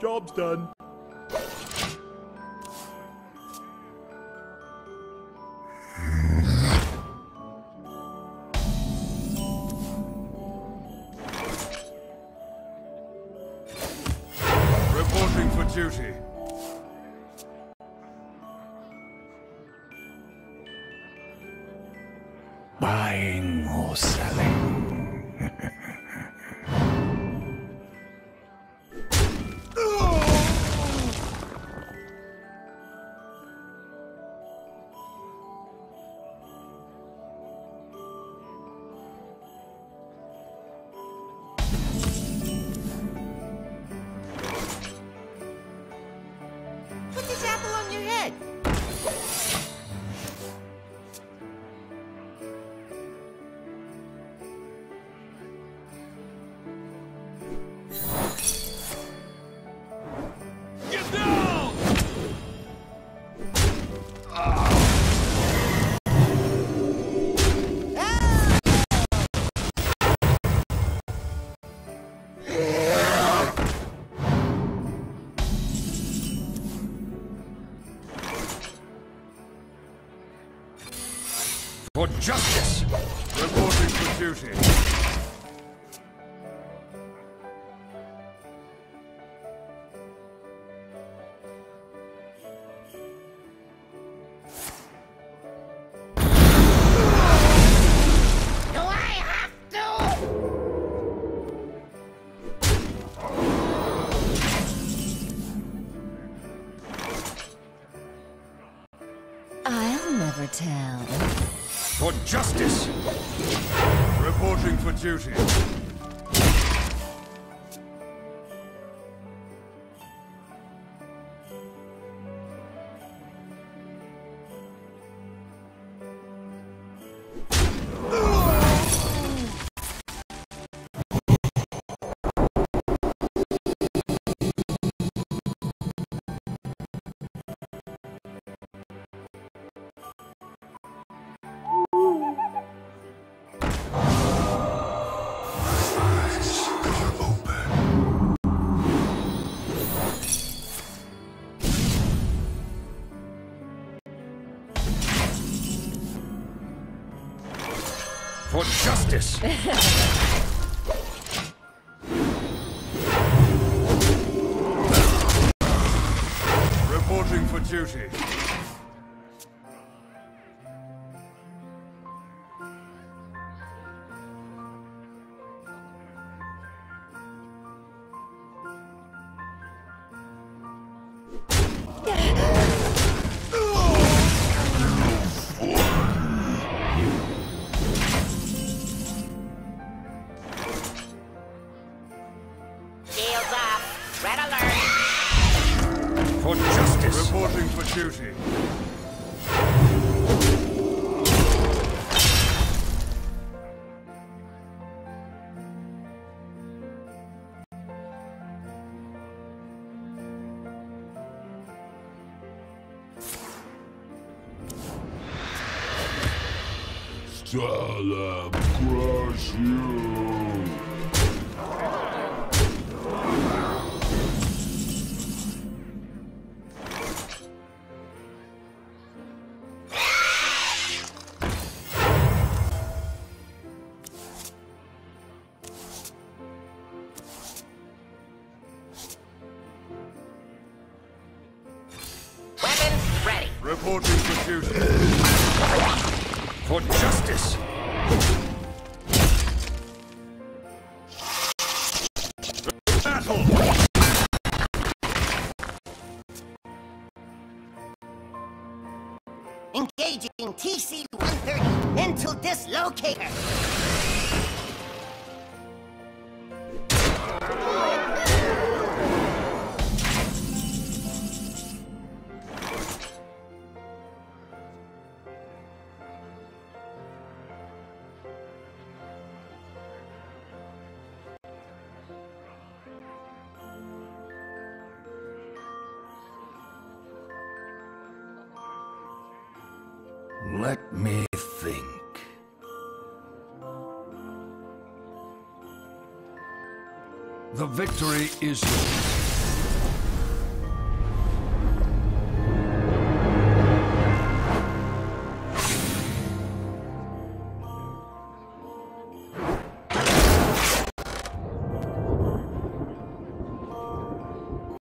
Job's done. Reporting for duty. Buying or selling? Put this apple on your head. Get down! For justice! Reporting for duty. Do I have to? I'll never tell. For justice! Reporting for duty. For justice! Reporting for duty. Shields up. Red alert. For justice! Reporting for duty. I'll crush you. Weapons ready. Reporting for duty. For justice! Battle! Engaging TC-130 into dislocator. Let me think. The victory is yours.